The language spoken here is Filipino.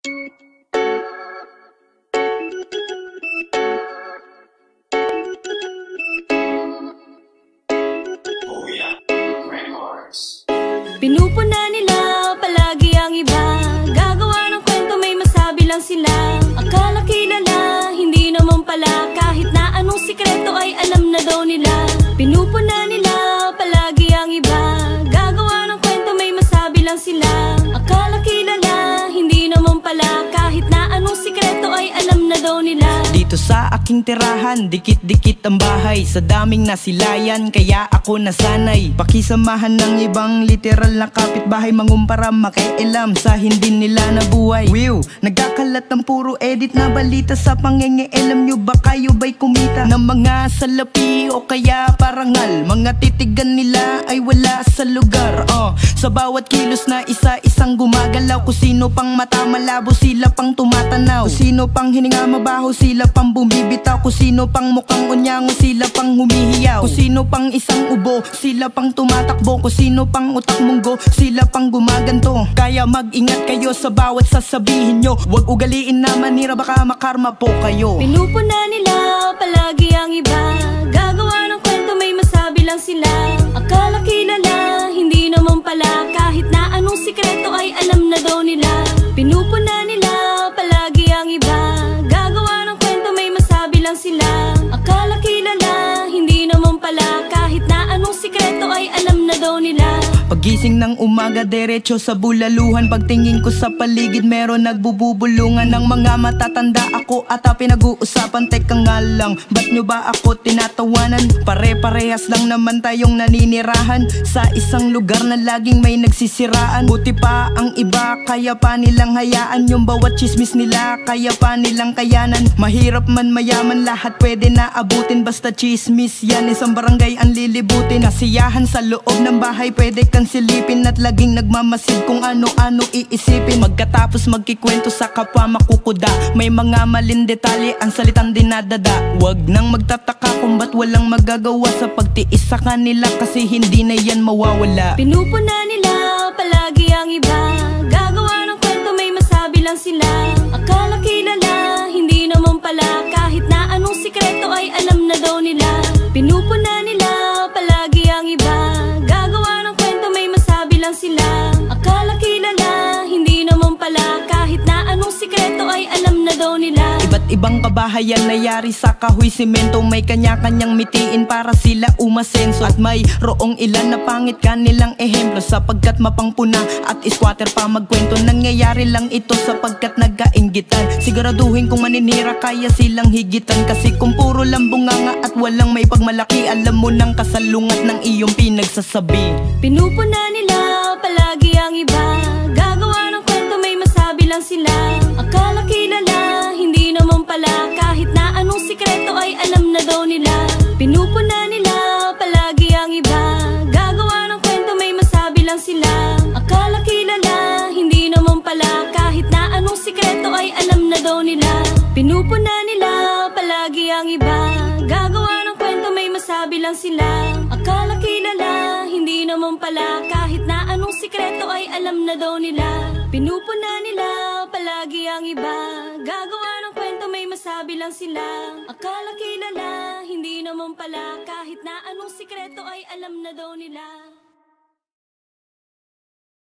Pinupuna nila palagi ang iba, gagawa ng kwento may masabi lang sila. Akala kilala, hindi naman pala, kahit na anong sikreto ay alam na daw nila. Pinupuna nila palagi ang iba, gagawa ng kwento may masabi lang sila. Akala kilala, hindi naman pala, kahit na anong sikreto ay alam na daw nila. Dito sa aking tirahan, dikit-dikit ang bahay, sa daming nasilayan, kaya ako nasanay pakisamahan ng ibang literal na kapitbahay, mangumpara makialam sa hindi nila nabuhay. Wiw, nagkakalat ng puro edit na balita sa pangenge-alam nyo ba kayo ba'y kumita ng mga salapi o kaya parangal? Mga titigan nila ay wala sa lugar. Sa bawat kilos na isa-isang gumagalaw, kung sino pang mata malabo sila pang tumatanaw, kung sino pang hininga mabaho sila pang bumibitaw, kung sino pang mukhang unyango sila pang humihiyaw, kung sino pang isang ubo sila pang tumatakbo, kung sino pang utak munggo sila pang gumaganto. Kaya mag-ingat kayo sa bawat sasabihin nyo, wag ugaliin na manira, baka makarma po kayo. Pinupuna nila palagi ang iba, gagawa ng kwento may masabi lang sila. Akala kilala, hindi naman pala, kahit na anong sikreto ay alam na daw nila. Pinupuna nila palagi ang iba, gagawa ng kwento may masabi lang sila. Akala kilala, hindi naman pala, kahit na anong sikreto ay alam na daw nila. Pagising ng umaga, diretso sa bulaluhan, pagtingin ko sa paligid, meron nagbububulungan ng mga matatanda. Ako ata pinag-uusapan, teka nga lang, ba't nyo ba ako tinatawanan? Pare-parehas lang naman tayong naninirahan sa isang lugar na laging may nagsisiraan. Buti pa ang iba, kaya pa nilang hayaan yung bawat chismis nila, kaya pa nilang kayanan. Mahirap man mayaman, lahat pwede na abutin, basta chismis yan, isang barangay ang lilibutin. Kasiyahan sa loob ng bahay, pwede kang silipin at laging nagmamasid kung ano-ano iisipin. Magkatapos magkikwento sa kapwa makukuda, may mga maling detalye ang salitang dinadada. Wag nang magtataka kung ba't walang magagawa sa pagtiis sa kanila, kasi hindi na yan mawawala. Pinupuna nila palagi ang iba, gagawa ng kwento may masabi lang sila. Akala kilala, hindi naman pala, kahit na anong sikreto ay alam na daw nila. Pinupuna nila palagi ang iba, gagawa ng kwento may masabi lang sila. Akala kilala, hindi naman pala, kahit na anong sikreto ay alam na daw nila. Iba't ibang kabahayan na yari sa kahoy simento, may kanya-kanyang mitiin para sila umasenso. At may roong ilan na pangit kanilang ehemplo, sapagkat mapangpuna at squatter pa magkwento. Nangyayari lang ito sapagkat nagkainggitan, siguraduhin kung maninira kaya silang higitan. Kasi kung puro lang bunganga at walang may pagmalaki, alam mo nang kasalungat ng iyong pinagsasabi. Pinupuna nila palagi ang iba, gagawa ng kwento may masabi lang sila. Akala kilala, hindi naman pala, kahit na anong sikreto ay alam na daw nila. Pinupuna nila palagi ang iba, gagawa ng kwento may masabi lang sila. Akala kilala, hindi naman pala, kahit na anong sikreto ay alam na daw nila. Pinupuna nila palagi ang iba, gagawa ng kwento may masabi lang sila. Akala kilala, hindi naman pala, kahit na anong sikreto ay alam na daw nila. Pinupuna nila palagi ang iba, gagawa ng kwento may masabi lang sila. Akala kilala, hindi naman pala, kahit na anong sikreto ay alam na daw nila.